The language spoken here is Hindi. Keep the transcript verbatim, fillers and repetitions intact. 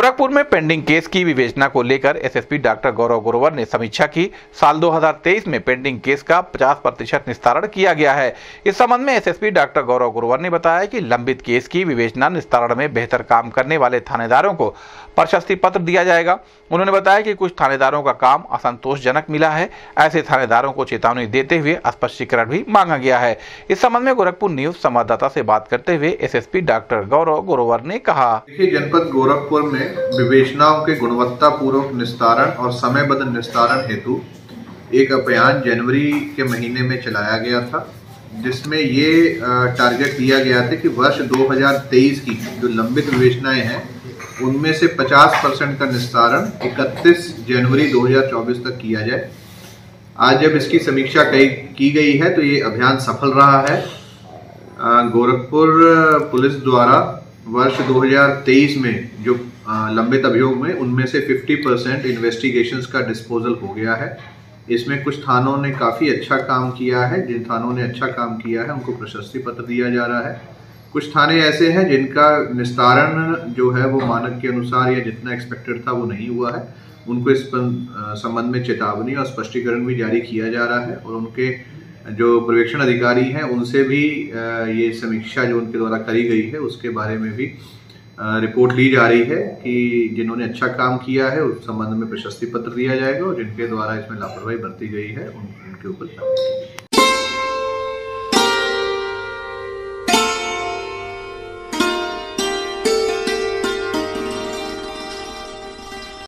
गोरखपुर में पेंडिंग केस की विवेचना को लेकर एसएसपी डॉक्टर गौरव गुरोवर ने समीक्षा की। साल दो हज़ार तेईस में पेंडिंग केस का पचास प्रतिशत निस्तारण किया गया है। इस संबंध में एसएसपी डॉक्टर गौरव गुरोवर ने बताया कि लंबित केस की विवेचना निस्तारण में बेहतर काम करने वाले थानेदारों को प्रशस्ति पत्र दिया जाएगा। उन्होंने बताया कि कुछ थानेदारों का काम असंतोषजनक मिला है, ऐसे थानेदारों को चेतावनी देते हुए स्पष्टीकरण भी मांगा गया है। इस संबंध में गोरखपुर न्यूज संवाददाता से बात करते हुए एसएसपी डॉक्टर गौरव गुरोवर ने कहा, देखिए, जनपद गोरखपुर में विवेचनाओं के गुणवत्ता पूर्वक निस्तारण और समयबद्ध निस्तारण हेतु एक अभियान जनवरी के महीने में चलाया गया था, जिसमें ये टारगेट दिया गया था कि वर्ष दो हज़ार तेईस की जो लंबित विवेचनाएं हैं उनमें से पचास परसेंट का निस्तारण इकतीस जनवरी दो हज़ार चौबीस तक किया जाए। आज जब इसकी समीक्षा की गई है तो ये अभियान सफल रहा है। गोरखपुर पुलिस द्वारा वर्ष दो हज़ार तेईस में जो लंबित अभियोग में उनमें से पचास परसेंट इन्वेस्टिगेशंस का डिस्पोजल हो गया है। इसमें कुछ थानों ने काफ़ी अच्छा काम किया है। जिन थानों ने अच्छा काम किया है उनको प्रशस्ति पत्र दिया जा रहा है। कुछ थाने ऐसे हैं जिनका निस्तारण जो है वो मानक के अनुसार या जितना एक्सपेक्टेड था वो नहीं हुआ है। उनको इस संबंध में चेतावनी और स्पष्टीकरण भी जारी किया जा रहा है और उनके जो पर्यवेक्षण अधिकारी हैं उनसे भी ये समीक्षा जो उनके द्वारा करी गई है उसके बारे में भी रिपोर्ट ली जा रही है कि जिन्होंने अच्छा काम किया है उस संबंध में प्रशस्ति पत्र दिया जाएगा और जिनके द्वारा इसमें लापरवाही बरती गई है उनके ऊपर